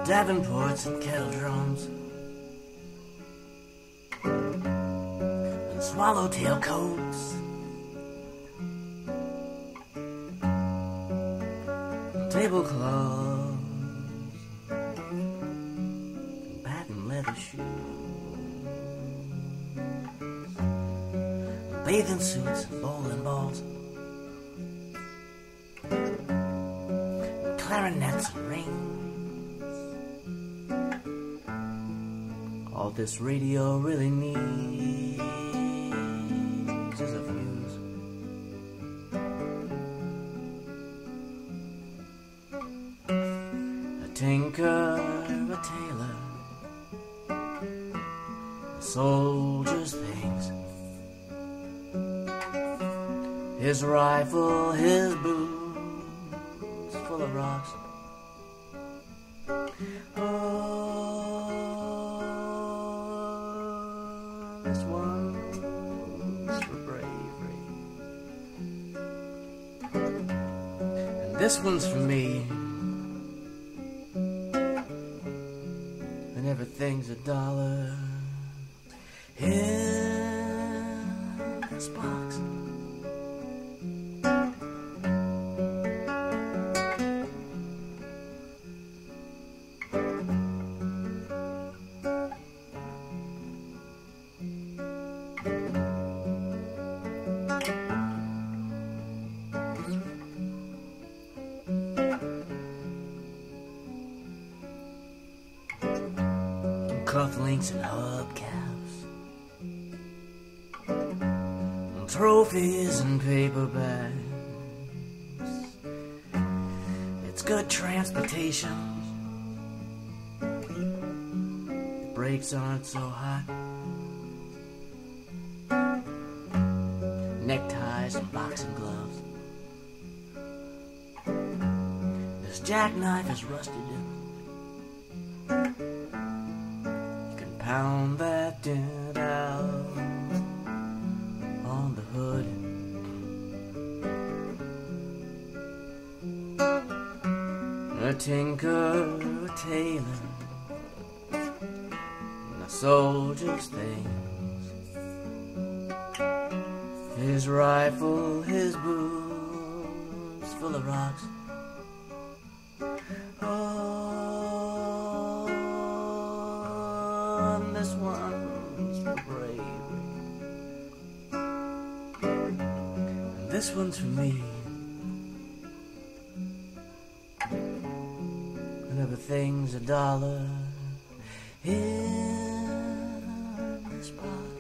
Davenports and kettle drums, and swallowtail coats, and tablecloths, and patent leather shoes, and bathing suits and bowling balls, and clarinets and rings. All this radio really needs is a fuse. A tinker, a tailor, a soldier's things, his rifle, his boots full of rocks. This one's for bravery, and this one's for me. And everything's $1 in this box. Cufflinks and hubcaps, and trophies and paper bags. It's good transportation. The brakes aren't so hot. Neckties and boxing gloves. This jackknife is rusted in. Pound that dent out on the hood. A tinker, a tailor, and a soldier's things, his rifle, his boots full of rocks. This one's for bravery, and this one's for me. And everything's $1 in this box.